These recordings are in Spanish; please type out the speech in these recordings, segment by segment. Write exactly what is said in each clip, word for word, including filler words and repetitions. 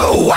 go.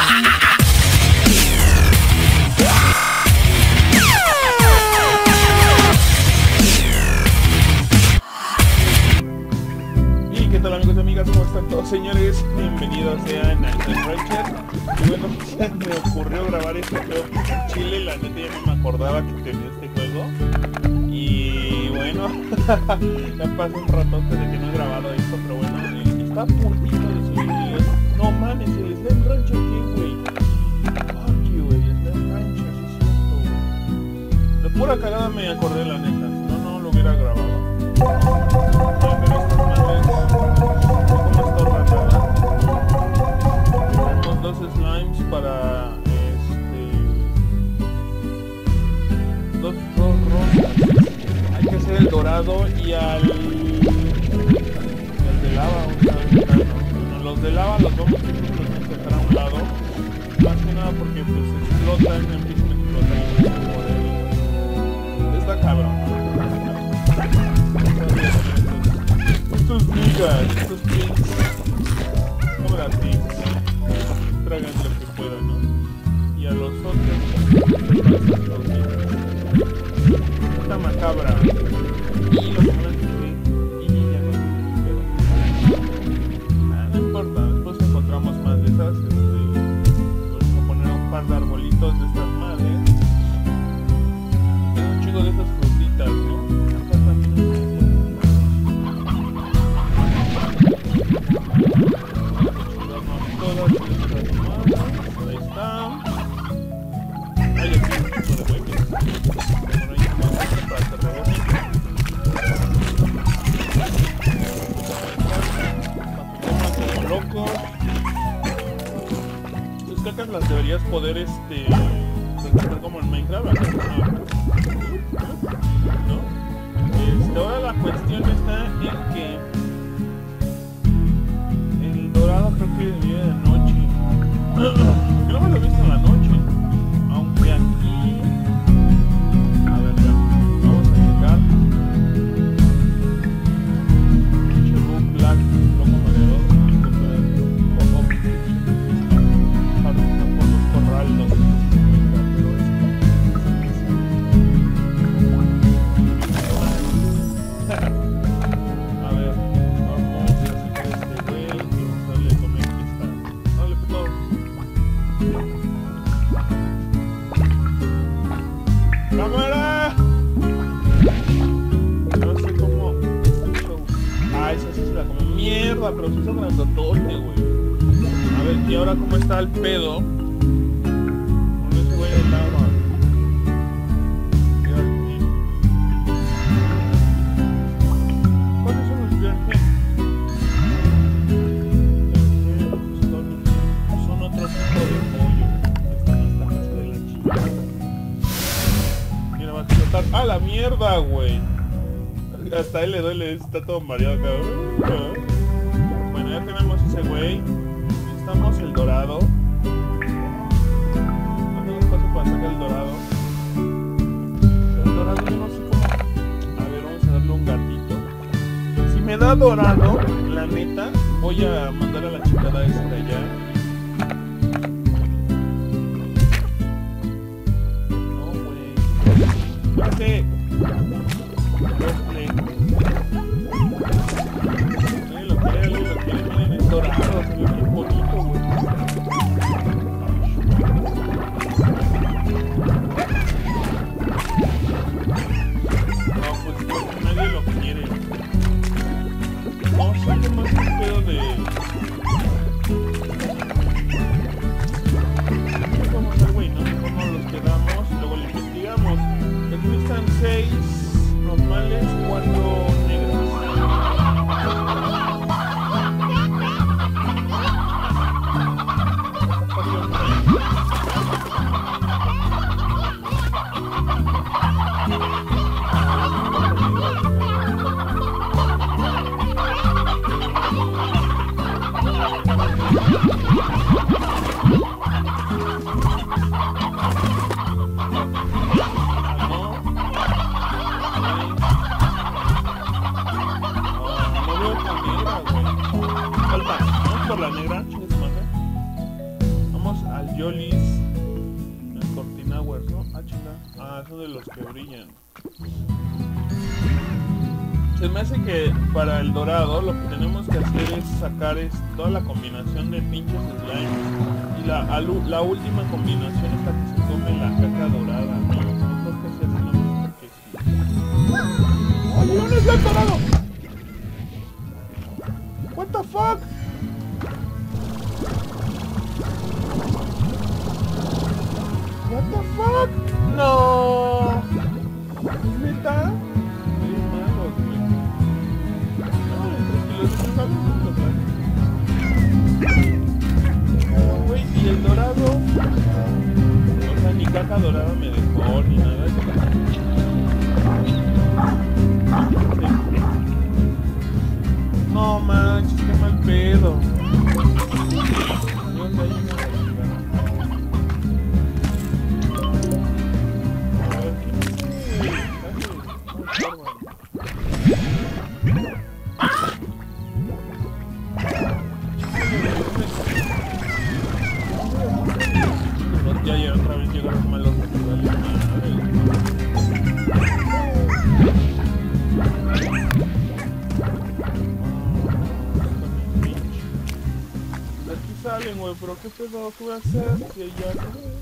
Y qué tal, amigos y amigas, ¿cómo están todos, señores? Bienvenidos sean al Death Rancher. Y bueno, me ocurrió grabar este juego en Chile, la neta ya no me acordaba que tenía este juego. Y bueno, ya pasó un ratote de que no he grabado esto, pero bueno, eh, está a puntito de subir. No mames, el Death Rancher, ¿qué, güey? Fuck you, güey, el Death Rancher, sí es cierto, güey. De pura cagada me acordé, la neta, si no, no lo hubiera grabado. Voy a ver estas madres. ¿Cómo está rata? Tenemos dos slimes para este. Dos, dos rosas. Hay que hacer el dorado y al. El de lava, o sea, bueno, los de lava los vamos a tener que dejar a un lado. Más que nada porque pues explotan, empiezan a explotar y no se poder. Está cabrón. Estos niggas, estos pigs, como las pigs, tragan lo que puedan, ¿no? Y a los otros, esta macabra, y los demás que y ya no pero ah, no importa, después encontramos más de esas, este, vamos a poner un par de arbolitos de estas madres, un chico de esas frutitas, ¿no? Acá también todas estas madres, ahí está. Hay aquí un chico de huevos. Bueno, ahí vamos para hacer rebote. Como locos. Tus cacas las deberías poder este recoger como en Minecraft, ¿no? Este, ahora la cuestión está en que el dorado creo que viene de noche. Yo no me lo he visto en la noche. Aunque aquí... A ver, ya. Vamos a checar. Chibuk Black, loco mareador. Fabrica por los corraldos. A ver, vamos a hacer este güey. Vamos a darle comer que está. Dale, puto. ¡Cámara! No sé cómo... Ah, esa sí se la come. Mierda, pero se hizo grandotote, güey. A ver, ¿y ahora cómo está el pedo? Con ese güey de lava. ¿Cuáles son los viajes? Son otro tipo de pollo. Están hasta más de la chingada. Mira, va a explotar. ¡Ah, la mierda, güey! Hasta a él le duele, está todo mareado acá. Bueno, ya tenemos ese güey. Necesitamos el dorado. No tengo espacio para sacar el dorado. El dorado yo no sé cómo. A ver, vamos a darle un gatito. Si me da dorado, la neta, voy a mandar a la chingada esa de allá. No, güey. ¡Espérate! Nadie lo quiere, nadie lo quiere, miren, es dorado, se ve bien bonito, güey. No, pues creo que nadie lo quiere. No sé cómo es un pedo de... Yolis, el Cortinauer, ¿no? Ah, chinga. Ah, son de los que brillan. Se me hace que para el dorado lo que tenemos que hacer es sacar es toda la combinación de pinches slime. Y la, alu, la última combinación es la que se come la caca dorada. No, no creo que sea así, no, porque sí. ¡Oye, un slime dorado! What the fuck? What the fuck? No. ¿Neta? Güey, y el dorado, o sea, ni caca dorada me dejó, ni nada. No manches, qué mal pedo. ¿Dónde hay una? A ver, ¿qué? Ya, ya otra vez llegaron malos naturales. Aquí salen, güey, pero qué pedo, ¿qué voy a hacer? Si ya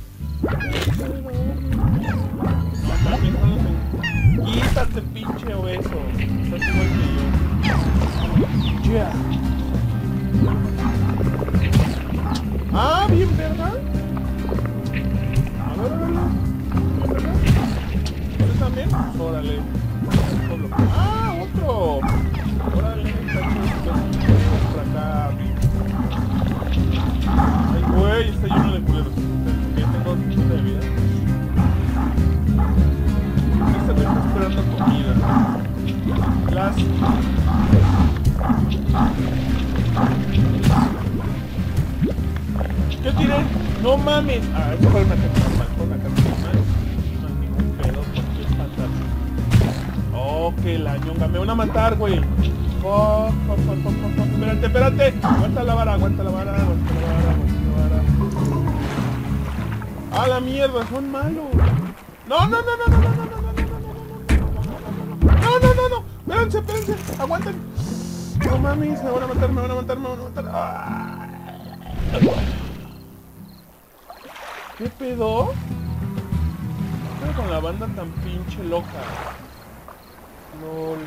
no mames, no los en... Quítate, pinche obeso. Estás igual que yo. Yeah. Ah, bien, ¿verdad? A ver, a ver, ¿verdad? ¿Ustedes también? Órale. ¡Ah, otro! Órale, está chido. Por acá. Ay, güey, está lleno de culeros. Que tengo cincuenta de vida. Este güey está esperando comida. Las... ¿Qué tiré? ¡No mames! Ah, eso fue una caca normal, fue una caca normal. No hay ningún pedo porque es fantástico. Oh, que la ñonga, me van a matar, güey. Oh, oh, oh, oh, oh, oh. Espérate, espérate. Aguanta la vara, aguanta la vara, aguanta la vara, aguanta la vara. ¡Ah, la mierda! Son malos. No, no, no, no, no, no, no, no, no, no, no, no, no, no. Espérense, espérense. Aguanten. No mames, me van a matar, me van a matar, me van a matar. ¡Ah! ¿Qué pedo? ¿Qué pedo con la banda tan pinche loca? Lol.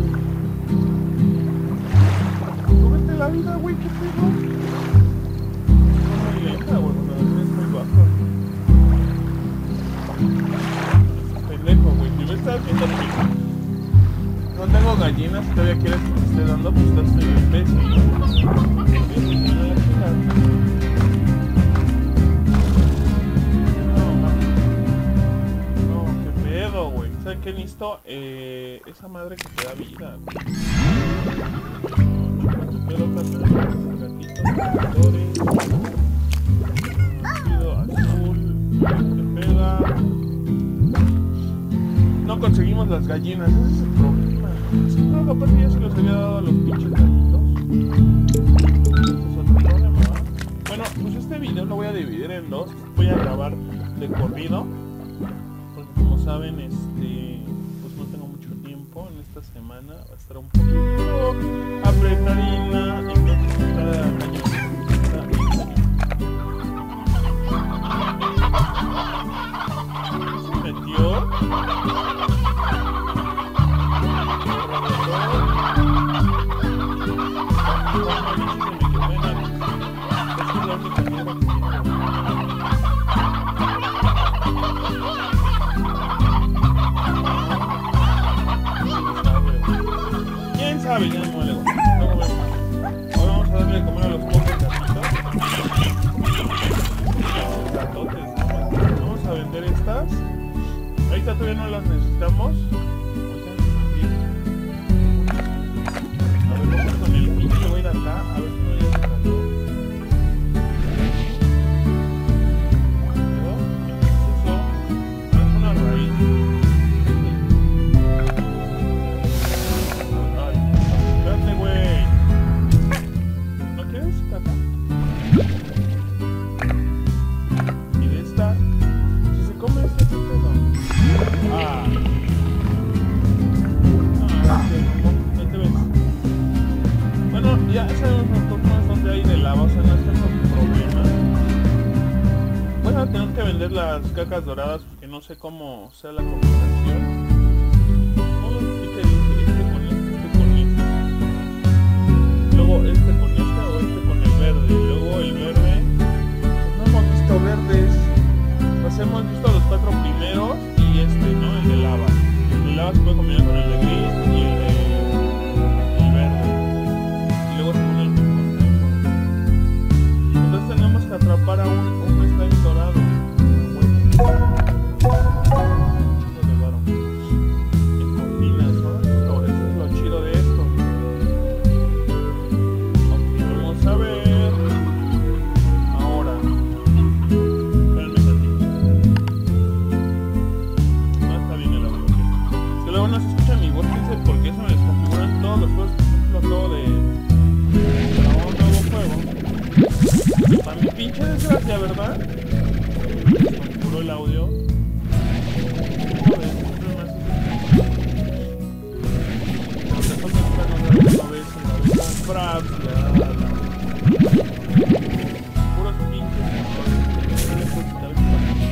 Súbete la vida, güey, ¿qué pedo? Es muy lenta, güey, no, es muy baja. Es pendejo, güey, si me estás viendo que no tengo gallinas y todavía quieres que te esté dando, pues estás medio imbécil, ¿no? ¿Saben qué listo? Eh, esa madre que te da vida. Pelotas, gatitos, colores, azul, te pega. No conseguimos las gallinas, ese es el problema. Es que no, aparte ya se los había dado a los pinches gatitos. Ese es otro problema, ¿verdad? Bueno, pues este video lo voy a dividir en dos. Voy a grabar de corrido. Porque como saben, este, pues no tengo mucho tiempo en esta semana. Va a estar un poquito apretadina. Entonces cada año se metió. ¿Quién sabe? Ya no me le gusta. Luego vemos. Ahora vamos a darle de comer a los pobres gatitos. Los gatotes, ¿no? Vamos a vender estas. Ahorita todavía no las necesitamos. A ver, vamos con el pinche, voy a ir acá. A ver si no ya se salió. ¿Pero? ¿Qué es eso? Ah, es una raíz. tengo que vender las cacas doradas porque no sé cómo sea la combinación. No, ¿qué te dice? Este con este, este con este. Luego este con este o este con el verde. Y luego el verde. Pues no hemos visto verdes. Pues hemos visto los cuatro primeros y este, ¿no? El de lava. El de lava se puede combinar con el de gris y el de el verde. Y luego se pone el entonces tenemos que atrapar a un, un slime dorado. En cortinas, ¿no? Eso, eso es lo chido de esto. Ok, vamos a ver. Ahora. Espérenme tantito. No está bien el audio. Si luego no se escucha mi voz, dice porque eso me desconfiguran todos los juegos. Por ejemplo, acabo de grabar un nuevo juego. Para mi pinche desgracia, ¿verdad? Configuró el audio. Joder, siempre me hace pero te falta entrar una vez, una vez, una vez con fraps, ya, la... puros pinches errores. No le puedo quitar el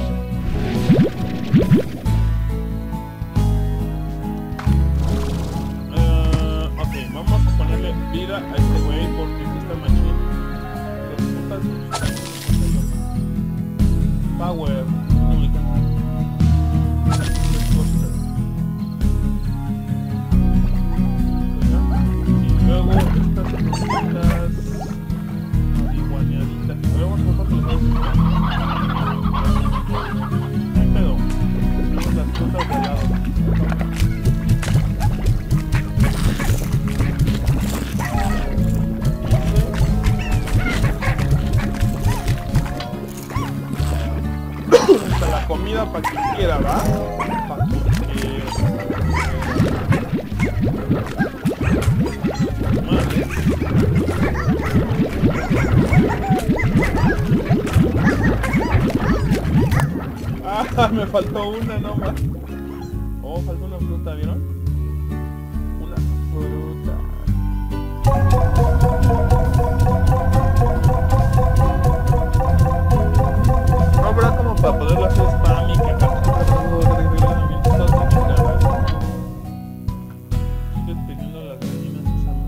uh, ok, vamos a ponerle vida a este güey porque sí está machín. Power, no me encanta. Y luego estas cositas marihuaneaditas. A ver, vamos a ver qué les no hay pedo. Tenemos las cosas de lado. La comida para quien quiera, ¿va? Para quien quiera. Madre. Ah, me faltó una nomás. Oh, faltó una fruta, ¿vieron? Una fruta. No habrá como para poderlo hacer spam y que acá estoy pidiendo las gallinas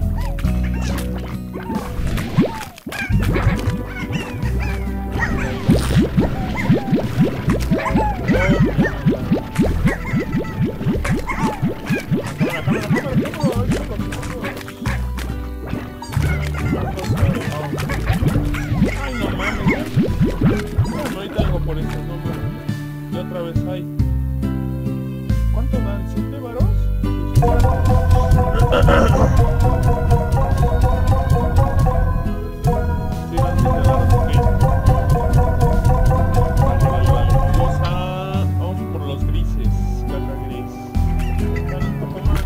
ay, no mames. Bueno, ahí tengo por estos nombres. Y otra vez hay. ¿Cuánto dan? ¿Siete varos? Sí, dan siete varos, ok. Vale, vale, vale. Vamos a... Vamos por los grises. Caca gris. Dan un poco más.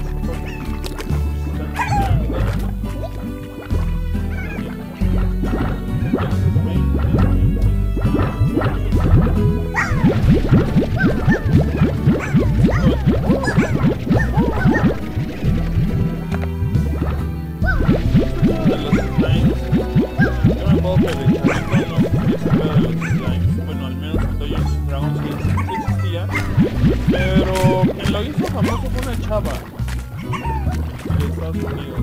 Famoso fue una chava de Estados Unidos.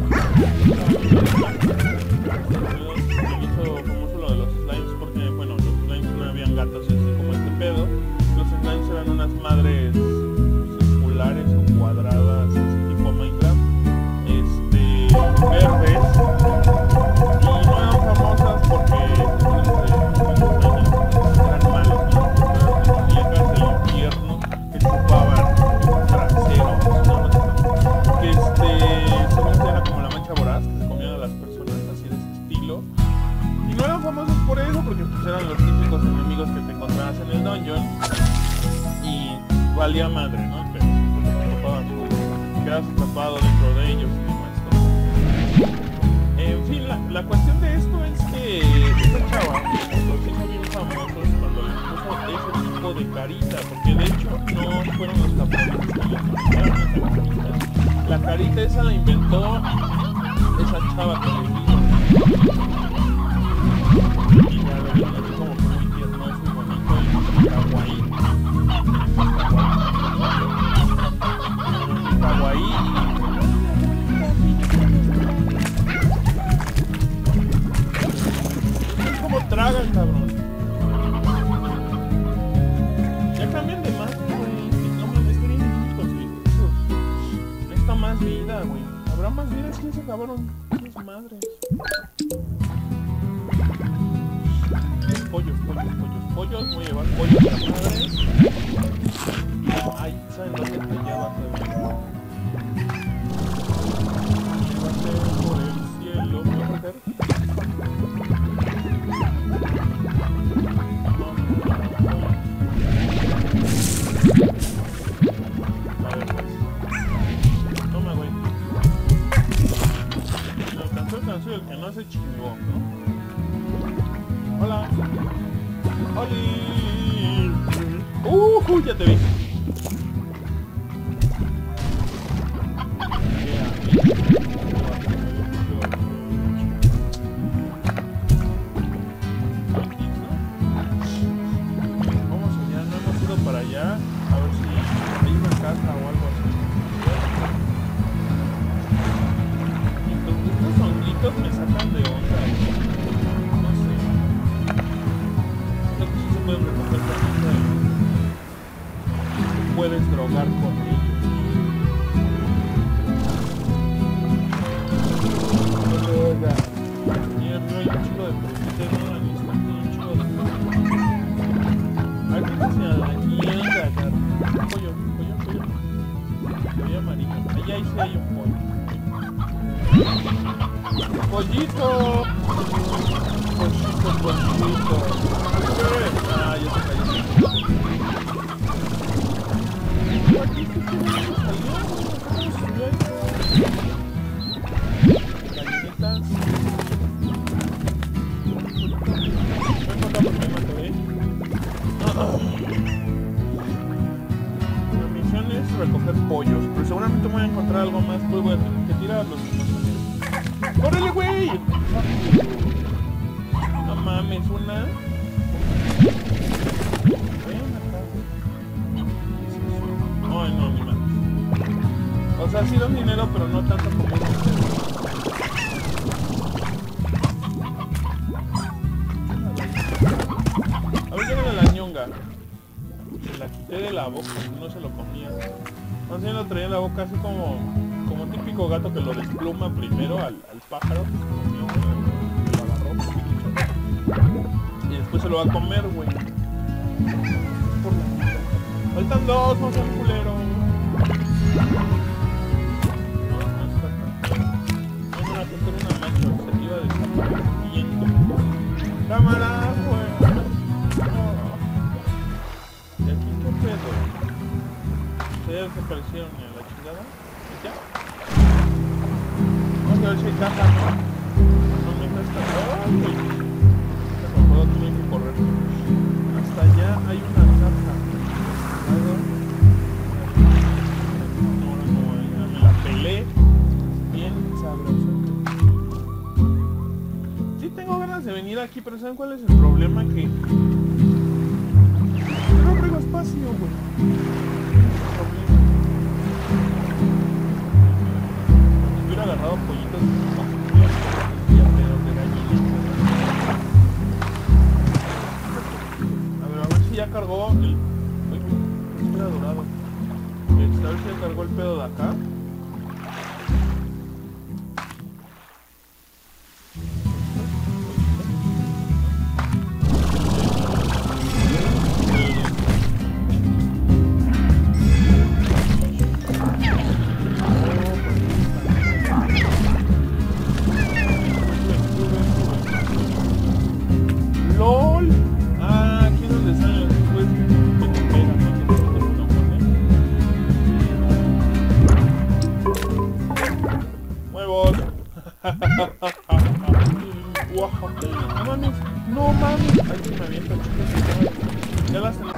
Se hizo famoso lo de los slimes porque, bueno, los slimes no habían gatos y así como este pedo. Los slimes eran unas madres circulares o cuadradas, así tipo Minecraft, este, verdes. Y no eran famosas porque los eran malos, ¿no? Eran muñecas del infierno que chupaban que este, según era como la mancha voraz, que se comían a las personas así de ese estilo. Y no eran famosos por eso, porque pues eran los típicos enemigos que te encontrabas en el dungeon. Y valía madre, ¿no? Pero pues, te topaban, quedas atrapado dentro de ellos y demás. En fin, la, la cuestión de esto es que esta chava los hizo bien famosos cuando les puso ese tipo de carita, porque de hecho no fueron los japoneses que les pusieron esa carita. La carita esa la inventó esa chava que le digo. Y ya lo vi así como que muy tierno, muy bonito. Y es que ya se acabaron sus madres. Pollos, pollos, pollos, pollos. Voy a llevar pollos a la madre. Ay, ¿saben dónde está allá abajo? Llévate por el cielo, ¿qué voy a hacer? El que no se chingó, ¿no? Hola. ¡Holi! ¡Uh! ¡Ya te vi! Vamos allá, no hemos ido para allá. A ver si hay una casa o algo así. Me sacan de onda, no sé. Creo que sí se pueden recoger cosas. Te puedes drogar con ellos. Droga. Mira, no hay un chico de productos, no hay un chico de productos. Ay, que se a la mierda, cara. Pollo, pollo, pollo. Pollo amarillo. Allá ahí sí hay un pollo. ¡Pollito! ¡Pollito, pollito! ¡Ah, ya se cayó! ¿Aquí qué tiene que salir? Gallinitas. Ven para acá porque me mato, ¿eh? La misión es recoger pollos, pero seguramente voy a encontrar algo más, pues voy a tener que tirarlos. ¡Córrele, güey! No mames, una... Ven acá. Ay, no, mi madre. O sea, sí dan dinero, pero no tanto como uno. A ver, llévale la ñonga. Se la quité de la boca, no se lo comía. No sé, lo traía en la boca así como... Como un típico gato que lo despluma primero al, al pájaro que se comió, güey, lo agarró, y después se lo va a comer, güey. Por la... Faltan dos, no sean culero. No, no está tan... No me va a contar una macho, se iba desapareciendo. ¡Cámara, güey! No. ¿Y aquí qué pedo? ¿Se desaparecieron en la chingada? ¿Ya? Vamos a ver si hay caja, ¿no? No me está todo. Por favor, tienen que correr. Hasta allá hay una caja. No, no, ya me la pelé. Bien sabroso. Sí tengo ganas de venir aquí, pero ¿saben cuál es el problema? Que no traigo espacio, güey. Agarrado pollitos y a pedos de gallina. A ver, a ver si ya cargó el... Uy, espera dorado. Este, a ver si ya cargó el pedo de acá. No mames, no mames. Ay, que me aviento, chicos. Ya las